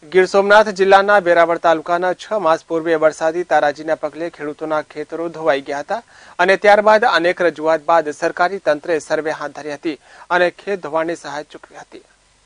ગીર સોમનાથ જિલ્લાના વેરાવળ તાલુકાના 6 માસ પૂર્વે વરસાદી તારાજીના પગલે ખેડૂતોના ખેતરો ધોવાઈ ગયા હતા અને ત્યારબાદ અનેક રજૂઆત બાદ સરકારી તંત્રે સર્વે હાથ ધરી હતી અને ખેત ધોવાણની સહાય ચૂકવી હતી।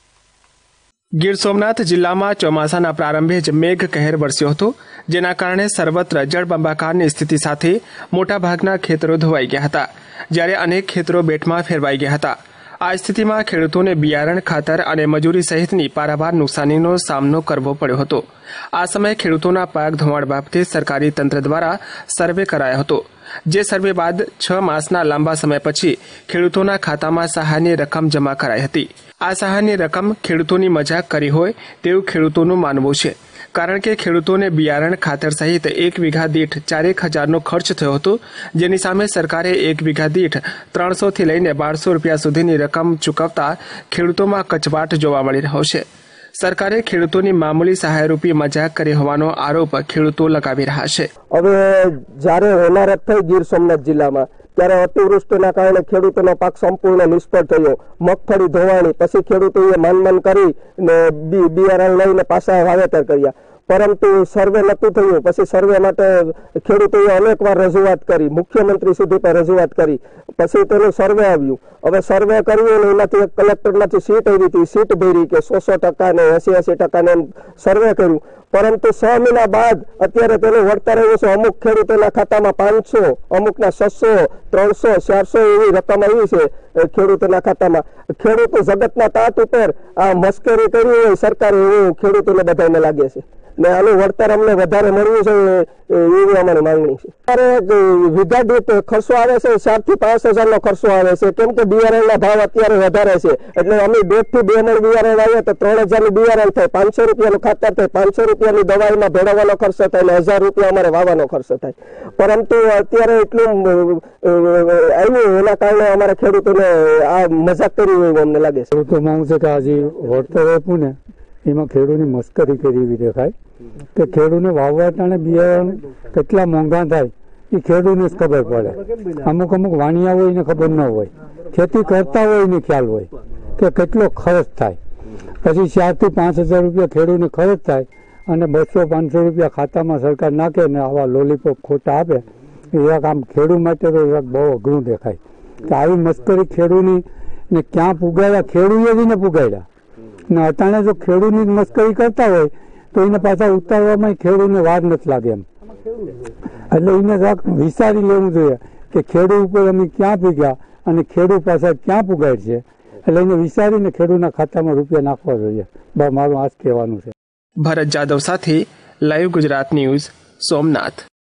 ગીર સોમનાથ જિલ્લામાં ચોમાસાના પ્રારંભે જ મેઘ કહેર વરસ્યો હતો, જેના કારણે સર્વત્ર જળબંબાકારની સ્થિતિ સાથે મોટાભાગના ખેતરો ધોવાઈ ગયા હતા, જ્યારે અનેક ખેતરો બેટમાં ફેરવાઈ ગયા હતા। આ સ્થિતિમાં ખેડૂતોને બિયારણ, ખાતર અને મજૂરી સહિતની પારાવાર નુકસાનીનો સામનો કરવો પડ્યો હતો। આ સમયે ખેડૂતોના પાક ધોવાણ બાબતે સરકારી તંત્ર દ્વારા સર્વે કરાયો હતો, જે સર્વે બાદ 6 માસના લાંબા સમય પછી ખેડૂતોના ખાતામાં સહાયની રકમ જમા કરાઈ હતી। આ સહાયની રકમ ખેડૂતોની મજાક કરી હોય તેવું ખેડૂતોનું માનવું છે, કારણ કે ખેડૂતોને બિયારણ, ખાતર સહિત 1 વીઘા દીઠ 4,000નો ખર્ચ થયો હતો, જેની સામે સરકારે 1 વીઘા દીઠ 300 થી લઈને 1200 રૂપિયા સુધીની રકમ ચૂકવતા ખેડૂતોમાં કચવાટ જોવા મળી રહ્યો છે। સરકારે ખેડૂતોની મામૂલી સહાયરૂપી મજાક કરી હોવાનો આરોપ ખેડૂતો લગાવી રહ્યા છે। હવે જ્યારે હોનારત થઈ ગીર સોમનાથ જિલ્લામાં, ત્યારે અતિવૃષ્ટિના કારણે ખેડૂતોનો પાક સંપૂર્ણ નિષ્ફળ થયો। મગફળી ધોવાણી, પછી ખેડૂતોએ માનમાન કરી બિયારણ લઈને પાછા વાવેતર કર્યા, પરંતુ સર્વે નહોતું થયું। પછી સર્વે માટે ખેડૂતોએ અનેકવાર રજૂઆત કરી, મુખ્યમંત્રી સુધી પણ રજૂઆત કરી, પછી તેનું સર્વે આવ્યું। હવે સર્વે કર્યું ને એમાંથી એક કલેક્ટરમાંથી સીટ આવી હતી, સીટ ભરી કે 100% ને 80% સર્વે કર્યું, પરંતુ 6 મહિના બાદ અત્યારે તેનું વળતર આવ્યું છે। અમુક ખેડૂતોના ખાતામાં 500, અમુકના 600, 300, 400 એવી રકમ આવી છે ખેડૂતોના ખાતામાં। ખેડૂતો જગતના તાત ઉપર આ મશ્કરી કરી હોય સરકારે, એવું ખેડૂતોને બધાને લાગે છે ને આનું વળતર અમને વધારે મળવું છે એવી અમારી માંગણી છે। અત્યારે વીઘા દીઠ ખર્ચો આવે છે 4,000 થી 5,000નો ખર્ચો આવે છે, કેમ કે બિયારણના ભાવ અત્યારે વધારે છે, એટલે અમે 1.5 થી 2 મણ બિયારણ આવીએ તો 3,000નું બિયારણ થાય, 500 રૂપિયાનું ખાતર થાય, 500 રૂપિયાની દવાઈમાં ભેળવવાનો ખર્ચો થાય ને 1,000 રૂપિયા અમારે વાવવાનો ખર્ચો થાય। પરંતુ અત્યારે એટલું આવ્યું એના કારણે અમારા ખેડૂતોને આ મજાક કરી હોય અમને લાગે છે। ખેડૂતોમાં હું છે કે આજે વળતર આપ્યું ને એમાં ખેડૂતની મસ્કરી કરી એવી દેખાય કે ખેડૂતને વાવવા ટાણે બિયારણ કેટલા મોંઘા થાય એ ખેડૂતને જ ખબર પડે। અમુક વાણિયા હોય એને ખબર ન હોય, ખેતી કરતા હોય એને ખ્યાલ હોય કે કેટલો ખર્ચ થાય। પછી 4,000 થી 5,000 રૂપિયા ખેડૂતને ખર્ચ થાય અને 200-500 રૂપિયા ખાતામાં સરકાર નાખે ને આવા લોલીપોપ ખોટા આપે, એ આમ ખેડૂત માટે તો બહુ અઘરું દેખાય કે આવી મસ્કરી ખેડૂતની ને ક્યાં પુગાડ્યા, ખેડૂતે જ ને પુગાડ્યા ને અટાણે જો ખેડૂતની મસ્કરી કરતા હોય તો એને પાછા ઉતારવામાં ખેડૂતને વાર નથી લાગે એમ, એટલે એને વિચારી લેવું જોઈએ કે ખેડૂત ઉપર અમે ક્યાં પૂગ્યા અને ખેડૂત પાછા ક્યાં પુગાડ છે, એટલે એને વિચારીને ખેડૂતના ખાતામાં રૂપિયા નાખવા જોઈએ। મારું આ જ કહેવાનું છે। ભરત જાદવ સાથે લાઈવ ગુજરાત ન્યૂઝ, સોમનાથ।